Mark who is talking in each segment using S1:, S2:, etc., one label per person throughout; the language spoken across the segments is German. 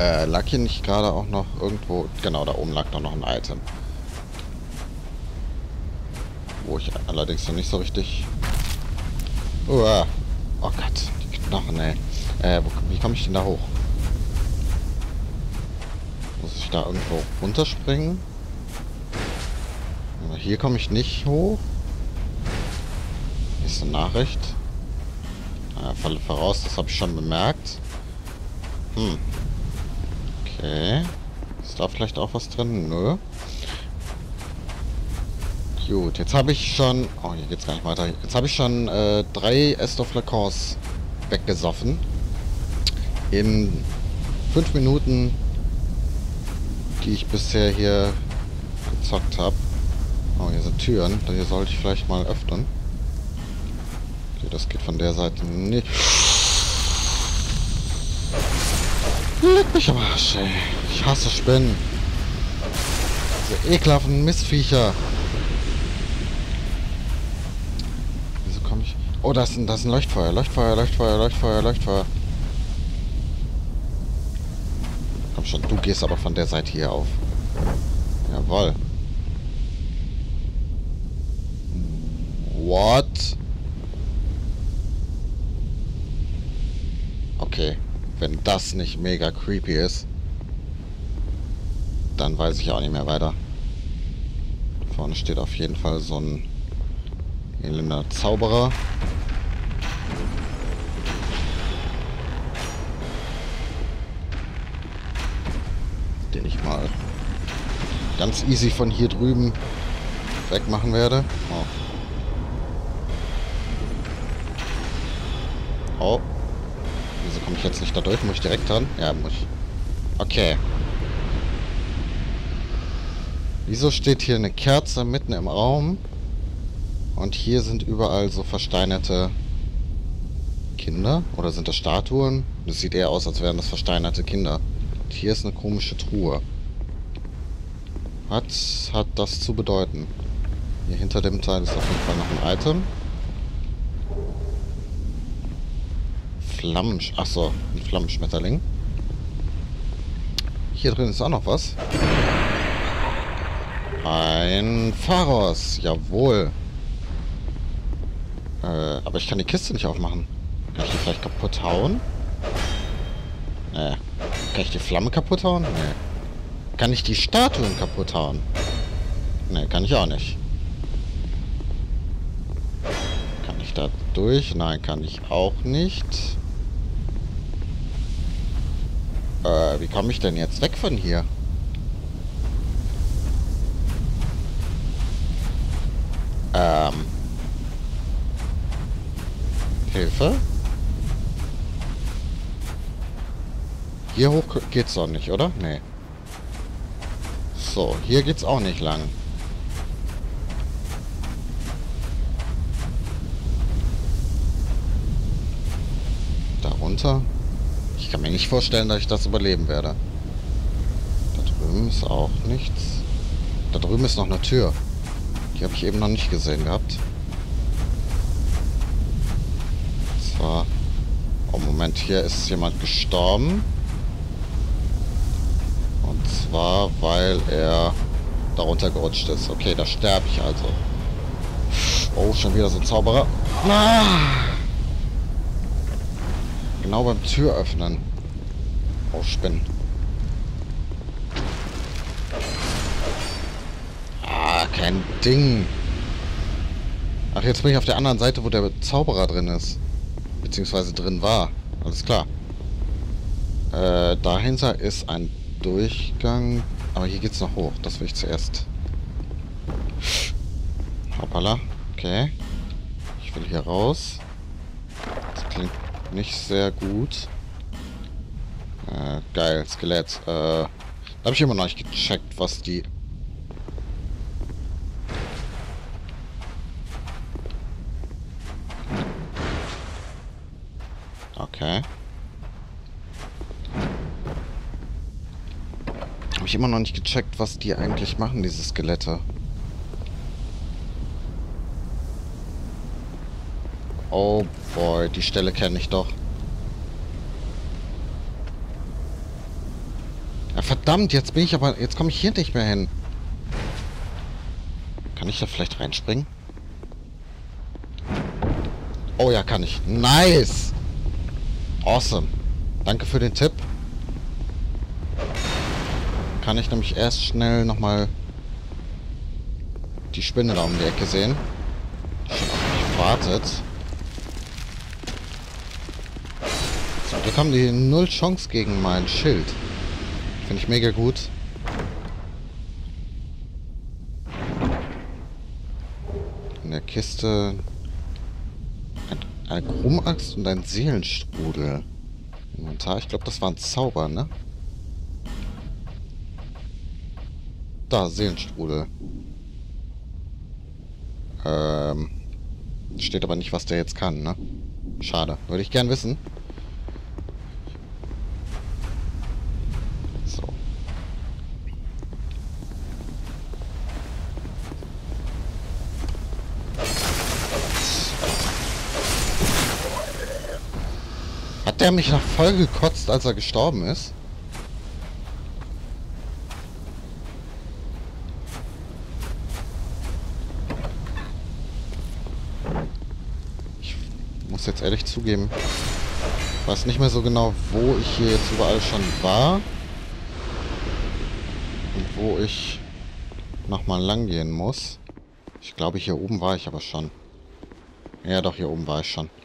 S1: Lag hier nicht gerade auch noch irgendwo... Genau, da oben lag doch noch ein Item. Wo ich allerdings noch nicht so richtig... Uah. Oh Gott, die Knochen, ey. Wie komme ich denn da hoch? Muss ich da irgendwo runterspringen? Aber hier komme ich nicht hoch. Nächste Nachricht. Falle voraus, das habe ich schon bemerkt. Okay. Ist da vielleicht auch was drin? Nö. Gut, jetzt habe ich schon... Oh, hier geht's gar nicht weiter. Jetzt habe ich schon 3 Est of Lacons weggesoffen. In 5 Minuten, die ich bisher hier gezockt habe. Oh, hier sind Türen. Hier sollte ich vielleicht mal öffnen. Okay, das geht von der Seite nicht. Leck mich am Arsch, ey. Ich hasse Spinnen. Diese ekelhaften Mistviecher. Wieso komme ich... Oh, das ist ein Leuchtfeuer. Leuchtfeuer. Komm schon, du gehst aber von der Seite hier auf. Jawohl. What? Okay. Wenn das nicht mega creepy ist, dann weiß ich auch nicht mehr weiter. Vorne steht auf jeden Fall so ein elender Zauberer. Den ich mal ganz easy von hier drüben wegmachen werde. Oh. Wieso komme ich jetzt nicht da durch? Muss ich direkt dran? Ja, muss ich. Okay. Wieso steht hier eine Kerze mitten im Raum? Und hier sind überall so versteinerte Kinder? Oder sind das Statuen? Das sieht eher aus, als wären das versteinerte Kinder. Und hier ist eine komische Truhe. Was hat das zu bedeuten? Hier hinter dem Teil ist auf jeden Fall noch ein Item. Achso, ein Flammenschmetterling. Hier drin ist auch noch was. Ein Pharos, jawohl. Aber ich kann die Kiste nicht aufmachen. Kann ich die vielleicht kaputt hauen? Nee. Kann ich die Flamme kaputt hauen? Nee. Kann ich die Statuen kaputt hauen? Nee, kann ich auch nicht. Kann ich da durch? Nein, kann ich auch nicht. Wie komme ich denn jetzt weg von hier? Hilfe? Hier hoch geht's doch nicht, oder? Nee. So, hier geht's auch nicht lang. Darunter? Ich kann mir nicht vorstellen, dass ich das überleben werde. Da drüben ist auch nichts. Da drüben ist noch eine Tür. Die habe ich eben noch nicht gesehen gehabt. Und zwar... Oh, Moment, hier ist jemand gestorben. Und zwar, weil er darunter gerutscht ist. Okay, da sterbe ich also. Oh, schon wieder so ein Zauberer. Ah! Genau beim Türöffnen. Oh, Spinnen. Ah, kein Ding. Ach, jetzt bin ich auf der anderen Seite, wo der Zauberer drin ist. Beziehungsweise drin war. Alles klar. Dahinter ist ein Durchgang. Aber hier geht's noch hoch. Das will ich zuerst. Hoppala. Okay. Ich will hier raus. Das klingt nicht sehr gut. Geil, Skelett. Da habe ich immer noch nicht gecheckt, was die... Okay. Habe ich immer noch nicht gecheckt, was die eigentlich machen, diese Skelette. Oh boy, die Stelle kenne ich doch. verdammt, jetzt bin ich aber... Jetzt komme ich hier nicht mehr hin. Kann ich da vielleicht reinspringen? Oh ja, kann ich. Nice! Awesome. Danke für den Tipp. Kann ich nämlich erst schnell nochmal die Spinne da um die Ecke sehen. Die schon auf mich wartet. Zum Glück haben die null Chance gegen mein Schild. Finde ich mega gut. In der Kiste eine Krumaxt und ein Seelenstrudel. Inventar, ich glaube, das war ein Zauber, ne? Da, Seelenstrudel. Steht aber nicht, was der jetzt kann, ne? Schade. Würde ich gern wissen. So. Hat der mich noch voll gekotzt, als er gestorben ist? Ich muss jetzt ehrlich zugeben, ich weiß nicht mehr so genau, wo ich hier jetzt überall schon war und wo ich nochmal lang gehen muss. Ich glaube, hier oben war ich aber schon. Ja, doch, hier oben war ich schon.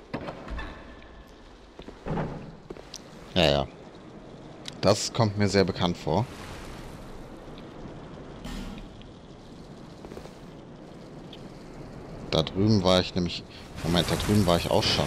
S1: Ja, ja. Das kommt mir sehr bekannt vor. Da drüben war ich nämlich... Moment, da drüben war ich auch schon.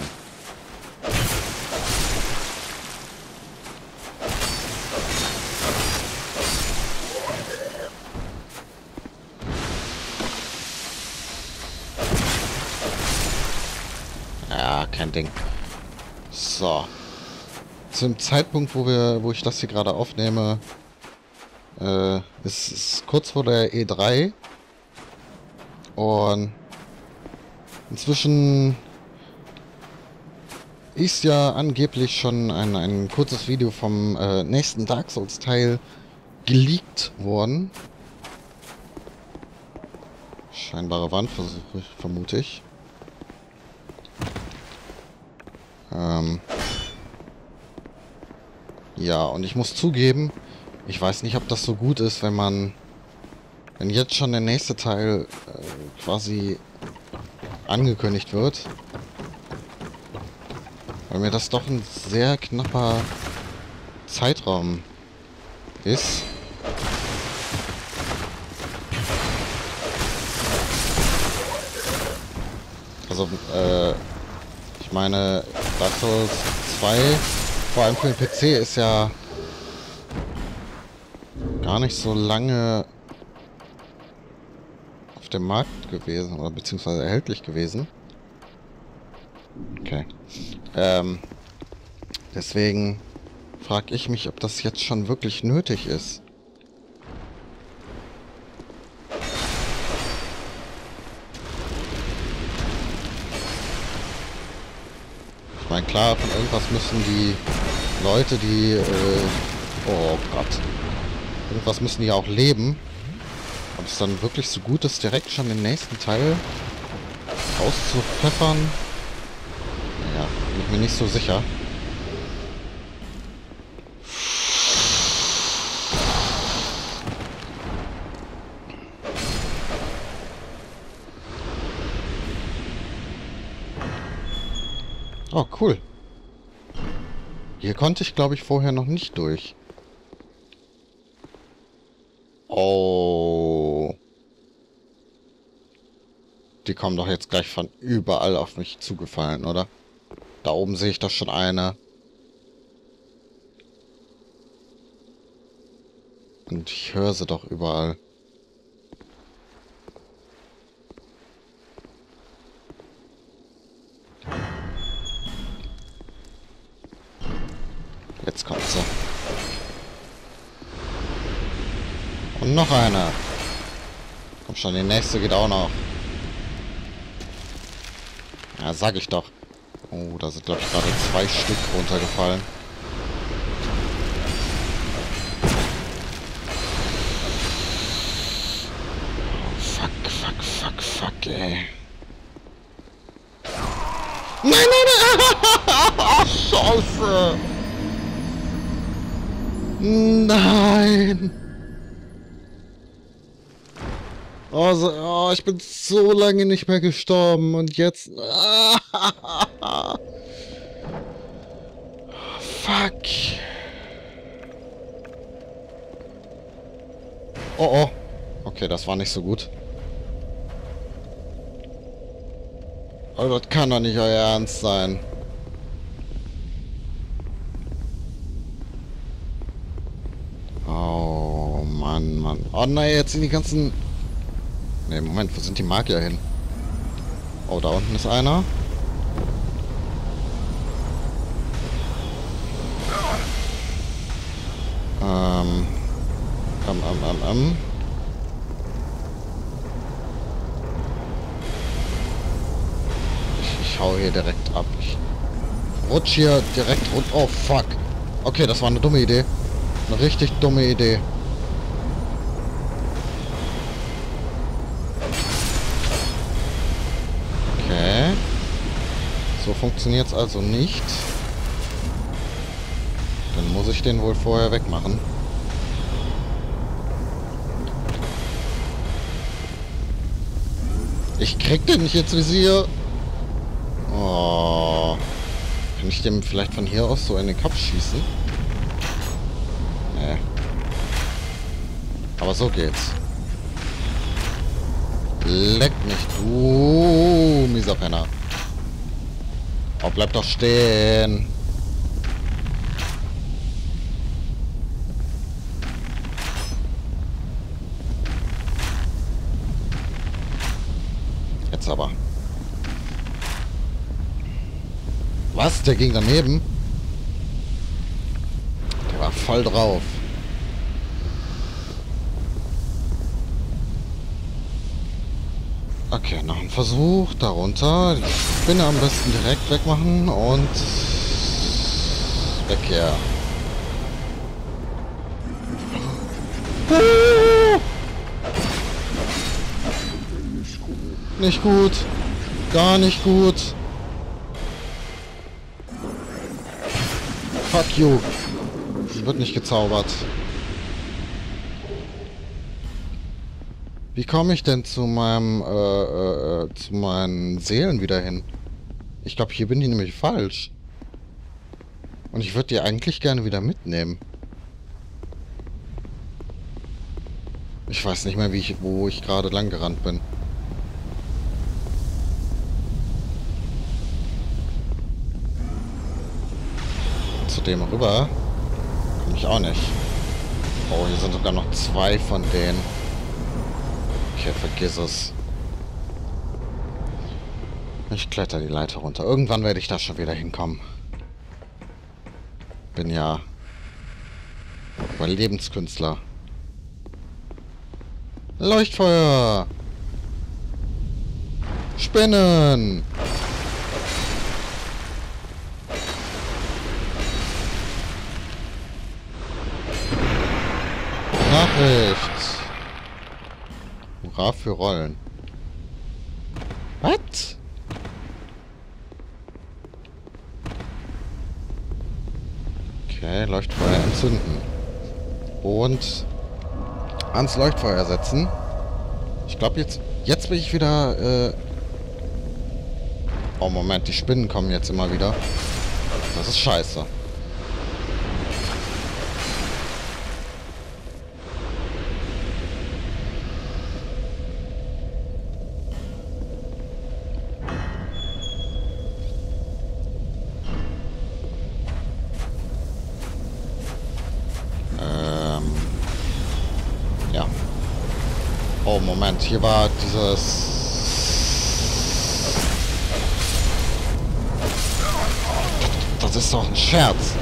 S1: Ja, kein Ding. So. Zum Zeitpunkt, wo ich das hier gerade aufnehme, ist es kurz vor der E3. Und inzwischen ist ja angeblich schon ein kurzes Video vom nächsten Dark Souls Teil geleakt worden. Scheinbare Wandversuche, vermute ich. Ja, und ich muss zugeben, ich weiß nicht, ob das so gut ist, wenn jetzt schon der nächste Teil quasi angekündigt wird. Weil mir das doch ein sehr knapper Zeitraum ist. Also, ich meine, Dark Souls 2, vor allem für den PC, ist ja gar nicht so lange auf dem Markt gewesen, oder beziehungsweise erhältlich gewesen. Okay. Deswegen frage ich mich, ob das jetzt schon wirklich nötig ist. Ich meine, klar, von irgendwas müssen die Leute, oh Gott. Irgendwas müssen die ja auch leben. Ob es dann wirklich so gut ist, direkt schon den nächsten Teil rauszupfeffern? Ja, bin ich mir nicht so sicher. Oh, cool. Hier konnte ich, glaube ich, vorher noch nicht durch. Oh. Die kommen doch jetzt gleich von überall auf mich zugefallen, oder? Da oben sehe ich doch schon eine. Und ich höre sie doch überall. Jetzt kommt sie. Und noch einer. Komm schon, die nächste geht auch noch. Ja, sag ich doch. Oh, da sind, glaube ich, gerade 2 Stück runtergefallen. Nein! Oh, ich bin so lange nicht mehr gestorben und jetzt... Fuck. Oh. Okay, das war nicht so gut. Aber das kann doch nicht euer Ernst sein. Oh, Mann. Oh nein, jetzt sind die ganzen... Ne, Moment, wo sind die Magier hin? Oh, da unten ist einer. Ich hau hier direkt ab. Ich rutsch hier direkt rund. Oh, fuck. Okay, das war eine dumme Idee. Eine richtig dumme Idee. Okay. So funktioniert es also nicht. Dann muss ich den wohl vorher wegmachen. Ich krieg den nicht ins Visier. Oh. Kann ich dem vielleicht von hier aus so in den Kopf schießen? Nee. Aber so geht's. Leck mich, du mieser Penner. Oh, bleib doch stehen. Jetzt aber. Was? Der ging daneben? Der war voll drauf. Okay, noch ein Versuch. Darunter. Die Spinne am besten direkt wegmachen und... weg hier. Nicht gut. Gar nicht gut. Fuck you. Sie wird nicht gezaubert. Wie komme ich denn zu meinem, zu meinen Seelen wieder hin? Ich glaube, hier bin ich nämlich falsch. Und ich würde die eigentlich gerne wieder mitnehmen. Ich weiß nicht mehr, wo ich gerade lang gerannt bin. Zu dem rüber komme ich auch nicht. Oh, hier sind sogar noch 2 von denen. Okay, vergiss es. Ich kletter die Leiter runter. Irgendwann werde ich da schon wieder hinkommen. Bin ja Überlebenskünstler. Leuchtfeuer! Spinnen! Nachricht! Hurra für Rollen. Was? Okay, Leuchtfeuer entzünden. Und ans Leuchtfeuer setzen. Ich glaube, jetzt bin ich wieder... Oh, Moment, die Spinnen kommen jetzt immer wieder. Das ist scheiße. Ja. Oh, Moment, hier war dieses... Das ist doch ein Scherz.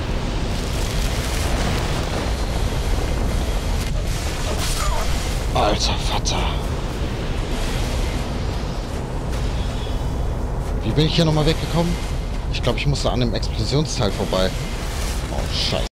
S1: Alter Vater. Wie bin ich hier nochmal weggekommen? Ich glaube, ich musste an dem Explosionsteil vorbei. Oh, scheiße.